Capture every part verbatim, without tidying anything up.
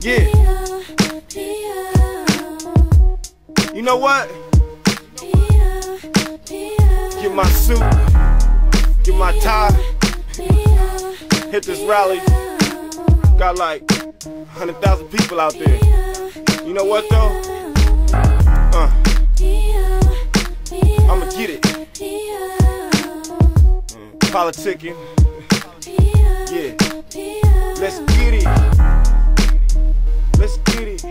Yeah. You know what? Get my suit, get my tie, hit this rally. Got like one hundred thousand people out there. You know what though? Uh, I'ma get it. Mm, politicking. Yeah. Let's get it. Let's get it.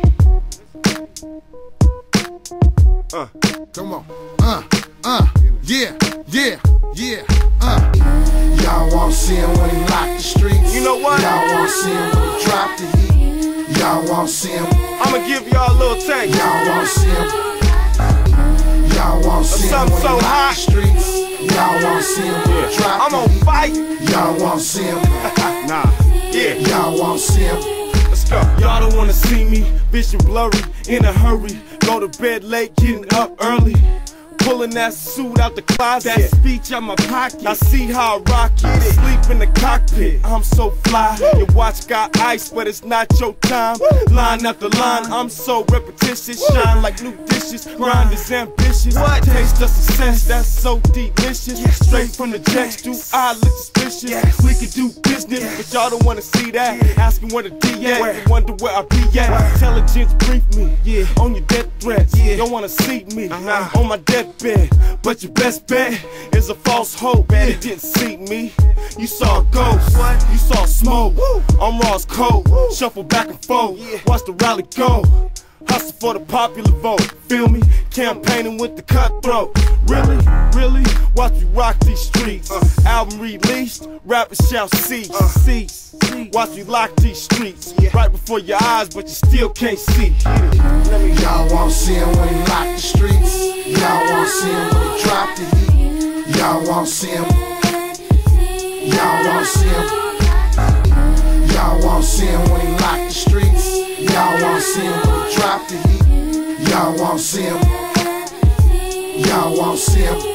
Uh. Come on. Uh, uh, yeah, yeah, yeah, uh. Y'all wanna see him when he lock the streets. You know what? Y'all wanna see him when he drop the heat. Y'all wanna see him. I'ma give y'all a little taste. Y'all wanna see him. Y'all wanna see him when he so lock hot. the streets. Y'all wanna see him when he drop I'm the on heat. fight. Y'all wanna see him. Nah. Yeah. Y'all wanna see him. Let's go. Y'all don't wanna see me, vision blurry, in a hurry. Go to bed late, getting up early. Pulling that suit out the closet, that speech out my pocket. I see how I rock it. Sleep in the cockpit, I'm so fly. Your watch got ice, but it's not your time. Line after line, I'm so repetitious. Shine like new dishes, grind is ambitious. Taste of success, that's so delicious. Straight from the jets, do I look suspicious? We can do business, but y'all don't wanna see that. Asking where the D at, wonder where I be at. Intelligence brief me, yeah, on your death threats. Don't wanna see me on my deathbed. But your best bet is a false hope. You didn't see me, you saw a ghost. You saw smoke, I'm raw as cold. Shuffle back and forth, watch the rally go. Hustle for the popular vote, feel me? Campaigning with the cutthroat. Really, really, watch me rock these streets. Album released, rappers shall cease. Cease. Watch me lock these streets. Right before your eyes, but you still can't see. Y'all wanna see him when he lock the streets. Y'all wanna see him when he drop the heat. Y'all wanna see him. Y'all wanna see him. Y'all wanna see him when he lock the streets. Y'all wanna see him when he drop the heat. Y'all wanna see him. Y'all wanna see him.